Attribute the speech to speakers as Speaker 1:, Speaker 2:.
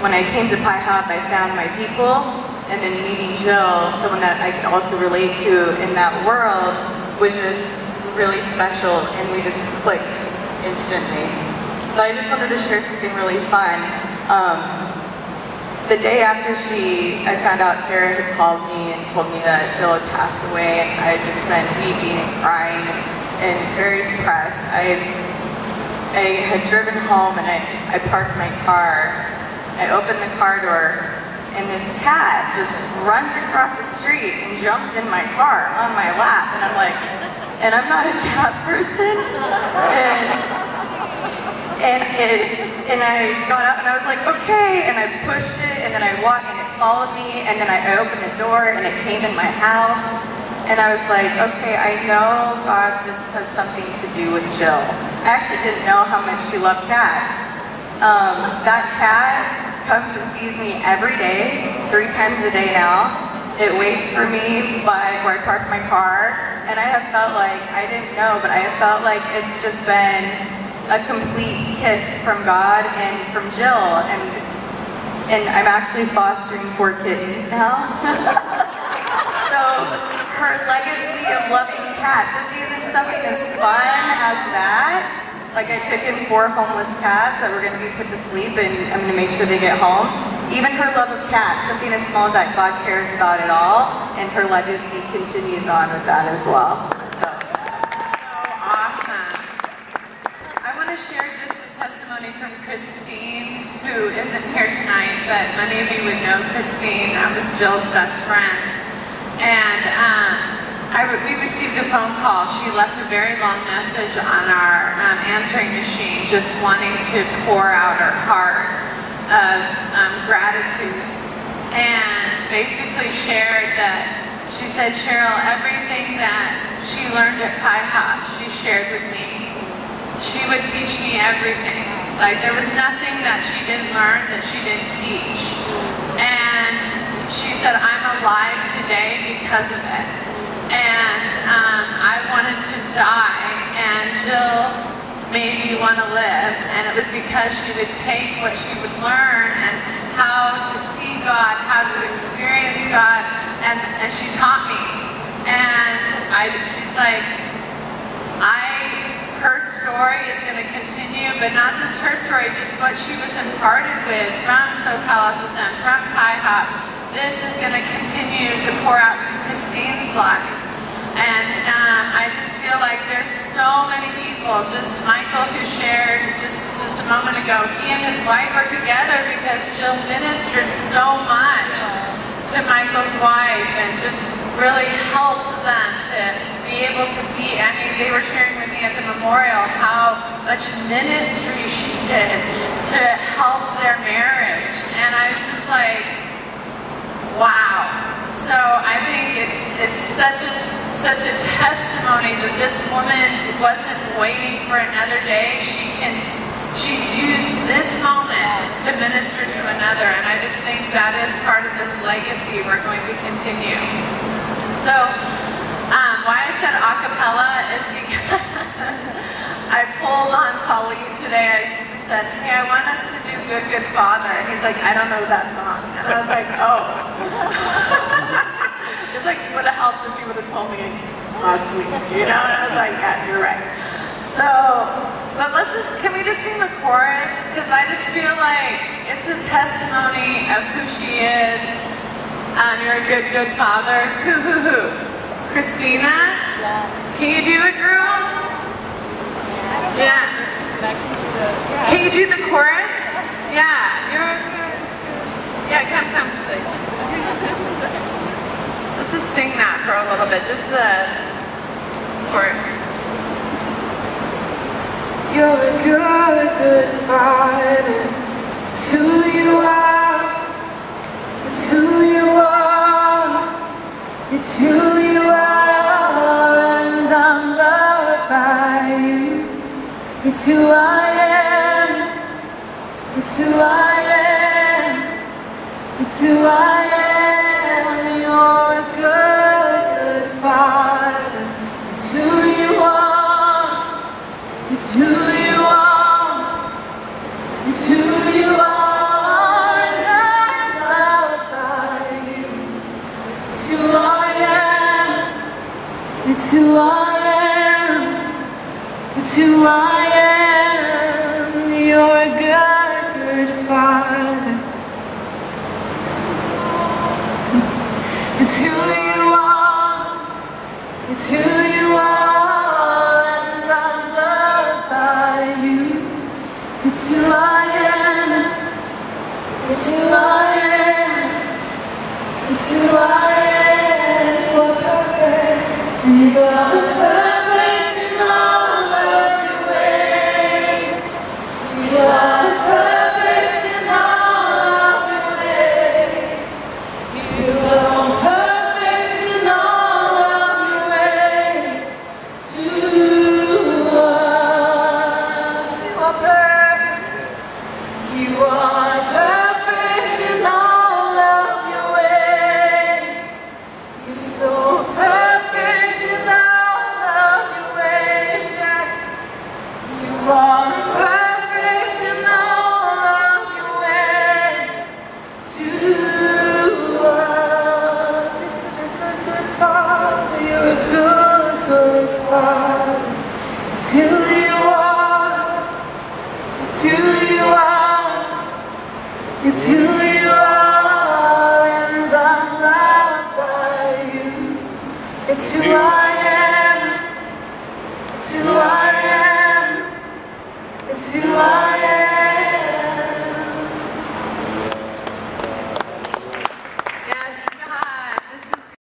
Speaker 1: when I came to Pi Hop, I found my people, and then meeting Jill, someone that I could also relate to in that world, was just really special, and we just clicked instantly. But I just wanted to share something really fun. The day after I found out Sarah had called me and told me that Jill had passed away, and I had just been weeping and crying and very depressed. I had driven home and I parked my car. I opened the car door and this cat just runs across the street and jumps in my car on my lap, and I'm like, and I'm not a cat person, and I got up and I was like, okay, and I pushed it, and then I walked and it followed me, and then I opened the door and it came in my house, and I was like, okay, I know God, this has something to do with Jill. I actually didn't know how much she loved cats. That cat comes and sees me every day, 3 times a day now. It waits for me by where I park my car, and I have felt like, I didn't know, but I have felt like it's just been a complete kiss from God and from Jill, and I'm actually fostering 4 kittens now. So her legacy of loving cats, just even something as fun as that, like I took in 4 homeless cats that were going to be put to sleep, and I'm going to make sure they get homes. Even her love of cats, something as small as that, God cares about it all, and her legacy continues on with that as well. So
Speaker 2: awesome. I want to share just a testimony from Christine, who isn't here tonight, but many of you would know Christine. That was Jill's best friend. And we received a phone call. She left a very long message on our answering machine, just wanting to pour out her heart of gratitude, and basically shared that, she said, Cheryl, everything that she learned at Pi Hop, she shared with me. She would teach me everything. Like, there was nothing that she didn't learn that she didn't teach. And she said, I'm alive today because of it. And I wanted to die, and Jill made me want to live, and it was because she would take what she would learn and how to see God, how to experience God, and she taught me. And she's like, her story is going to continue, but not just her story, just what she was imparted with from SoCal SSM, from Pi Hop. This is going to continue to pour out from Christine's life. And I just feel like there's so many people, just Michael, who shared just a moment ago, he and his wife are together because Jill ministered so much to Michael's wife and just really helped them to be able to be, I mean, they were sharing with me at the memorial how much ministry she did to help their marriage. And I was just like, wow. So I think it's such a testimony that this woman wasn't waiting for another day. She used this moment to minister to another, and I just think that is part of this legacy we're going to continue. So why I said a cappella is because I pulled on Pauline today. I said, hey, I want us to do Good, Good Father. And he's like, I don't know that song. And I was like, oh. It's like, it would have helped if you would have told me last week, you know? And I was like, yeah, you're right. So, but can we just sing the chorus? Because I just feel like it's a testimony of who she is. You're a good, good father. Who? Christina? Yeah. Can you do it, girl? Yeah. Can you do the chorus? Yeah. Yeah, come, please. Let's just sing that for a little bit, just the chorus. You're a good, good father. It's who you are. It's who you are. It's who you are, and I'm loved by you. It's who I am. It's who I am. It's who I am. You're a good, good father. It's who you are. It's who you are. It's who you are. It's who I am. It's who I am. You are perfect. You are perfect in all of your ways. You are perfect in all of your ways. You're so perfect in all of your ways to us. You are perfect. You are perfect in all of your ways. You're so perfect in all of your ways. You are perfect in all of your ways to us. You're such a good, good Father. You're a good, good Father. It's who you are. It's who you are. It's who you are, and I'm loved by you. It's who I am. It's who I am. It's who I am.